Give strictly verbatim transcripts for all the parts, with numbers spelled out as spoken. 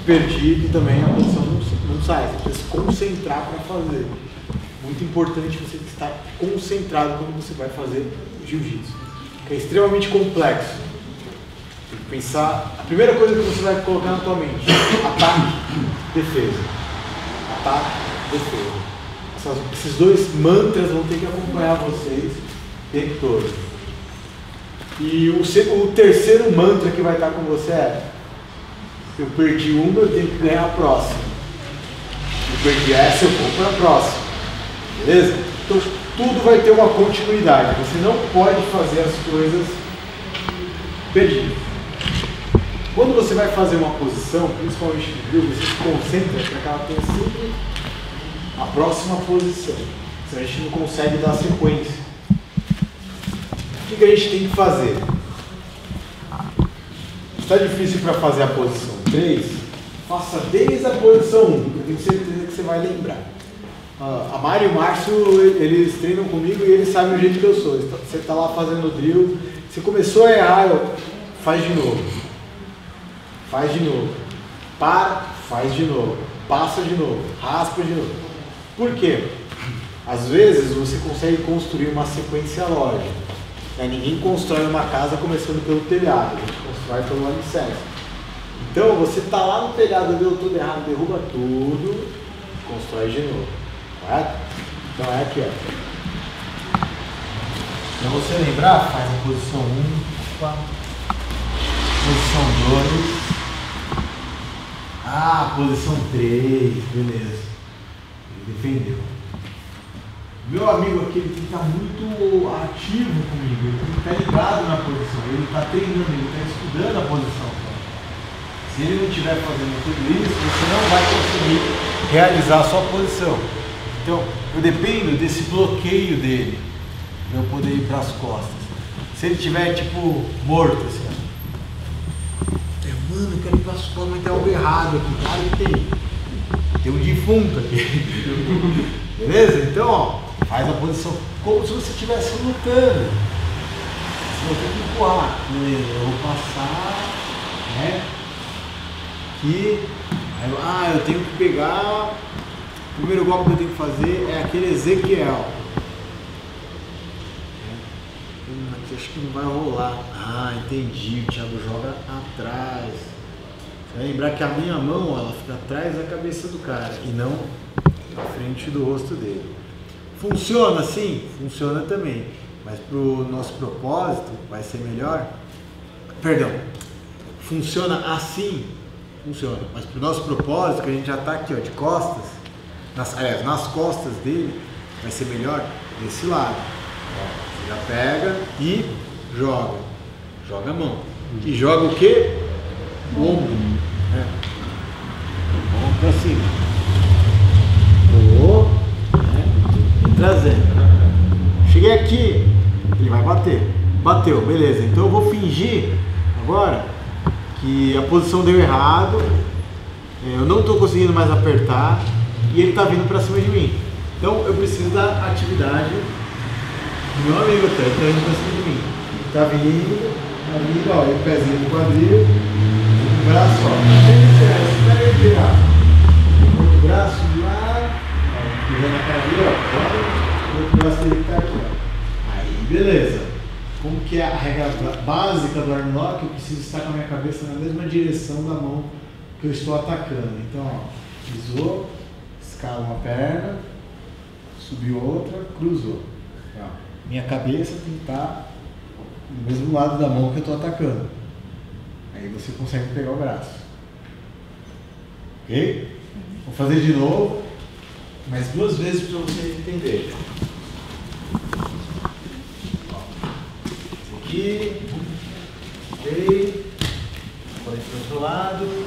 perdido também, a posição não, não sai. Você precisa se concentrar para fazer. Muito importante você estar concentrado quando você vai fazer jiu-jitsu, que é extremamente complexo. Tem que pensar, a primeira coisa que você vai colocar na tua mente: ataque, defesa. Ataque, defesa. Essas, esses dois mantras vão ter que acompanhar vocês o tempo todo. E o, o terceiro mantra que vai estar com você é: eu perdi uma, eu tenho que ganhar a próxima. Eu perdi essa, eu vou para a próxima. Beleza? Então tudo vai ter uma continuidade. Você não pode fazer as coisas perdidas. Quando você vai fazer uma posição, principalmente no drill, você se concentra para que ela tenha sempre a próxima posição. Senão a gente não consegue dar sequência. O que, que a gente tem que fazer? Está difícil para fazer a posição três? Faça desde a posição um, eu tenho certeza que você vai lembrar. Uh, a Mari e o Márcio, eles treinam comigo e eles sabem o jeito que eu sou. Você está lá fazendo o drill, você começou a errar, eu, faz de novo. Faz de novo. Para, faz de novo. Passa de novo. Raspa de novo. Por quê? Às vezes você consegue construir uma sequência lógica. Né? Ninguém constrói uma casa começando pelo telhado, a gente constrói pelo alicerce. Então você está lá no telhado, deu tudo errado, derruba tudo, constrói de novo. Correto? Então é aqui, ó. Para você lembrar, faz a posição um, posição dois, ah, posição três, beleza. Ele defendeu. Meu amigo aqui, ele tem que estar muito ativo comigo, ele tem que estar ligado na posição, ele está treinando, ele está estudando a posição. Se ele não estiver fazendo tudo isso, você não vai conseguir realizar a sua posição. Então, eu dependo desse bloqueio dele para eu poder ir para as costas. Se ele estiver tipo morto, assim, ó. Mano, eu quero ir para as costas, mas tem algo errado aqui. Claro que tem. Tem um defunto aqui. Beleza? Então, ó, faz a posição como se você estivesse lutando. Você vai ter que empurrar. Beleza, eu vou passar, né? Aqui. Aí, ah, eu tenho que pegar. O primeiro golpe que eu tenho que fazer é aquele Ezequiel. Hum, aqui acho que não vai rolar. Ah, entendi. O Thiago joga atrás. Você vai lembrar que a minha mão, ela fica atrás da cabeça do cara e não na frente do rosto dele. Funciona assim? Funciona também. Mas para o nosso propósito vai ser melhor. Perdão. Funciona assim? Funciona. Mas para o nosso propósito, que a gente já está aqui, ó, de costas, nas, aliás, nas costas dele, vai ser melhor desse lado. Ó, você já pega e joga. Joga a mão. E joga o quê? O ombro. Né? Vamos para cima. Pulou. Né? Trazendo. Cheguei aqui, ele vai bater. Bateu, beleza. Então eu vou fingir agora que a posição deu errado, eu não estou conseguindo mais apertar e ele está vindo para cima de mim. Então eu preciso da atividade do meu amigo, até está indo para cima de mim. Está vindo, está vindo, ó, o pezinho no quadril, o braço, ó. Espera ele virar. O braço lá, ó, pisando na cara dele, ó. O outro braço dele está aqui, ó. Aí, beleza. Como que é a regra básica do arm lock? Eu preciso estar com a minha cabeça na mesma direção da mão que eu estou atacando. Então, ó, pisou, escala uma perna, subiu outra, cruzou. Ó, minha cabeça tem que estar do mesmo lado da mão que eu estou atacando. Aí você consegue pegar o braço. Ok? Vou fazer de novo, mais duas vezes para vocês entenderem. Aqui, ok, agora para o outro lado,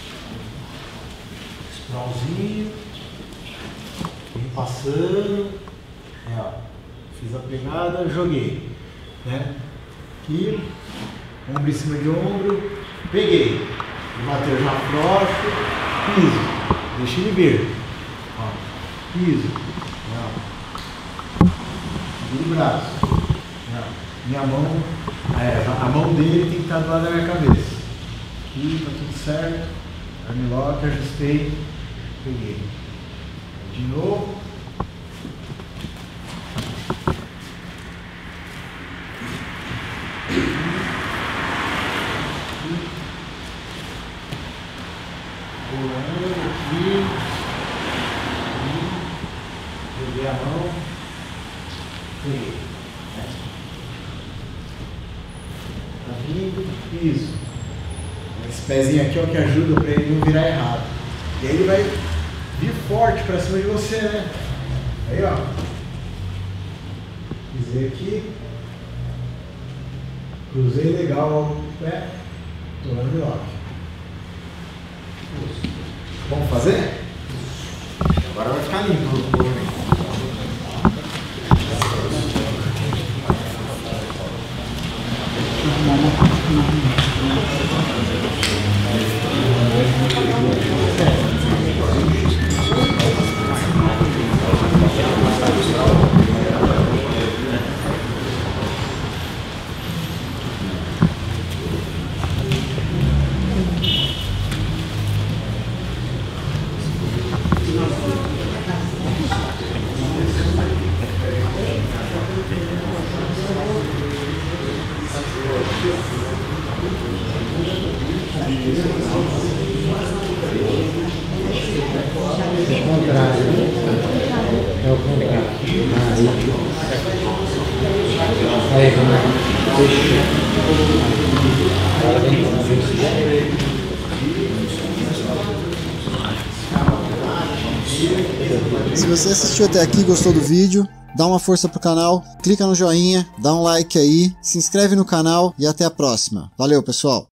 sprawlzinho, vem passando, é, ó, fiz a pegada, joguei, né? Aqui, ombro em cima de ombro, peguei, ele bateu já frouxo, piso, deixa ele vir, ó, piso, ó, segura o braço. Minha mão, é, a mão dele tem que estar do lado da minha cabeça. Aqui, tá tudo certo. Armlock, ajustei, peguei. De novo. Pulando aqui. Joguei a mão. Peguei. Tá vindo. Isso. Esse pezinho aqui é o que ajuda para ele não virar errado. E aí ele vai vir forte para cima de você, né? Aí, ó. Pisei aqui. Cruzei legal o pé. Tô no armlock. Vamos fazer? Agora vai ficar limpo o movimento. É o contrário. É o contrário. Aí. Aí, vamos lá. Se você assistiu até aqui e gostou do vídeo, dá uma força pro canal, clica no joinha, dá um like aí, se inscreve no canal e até a próxima. Valeu, pessoal!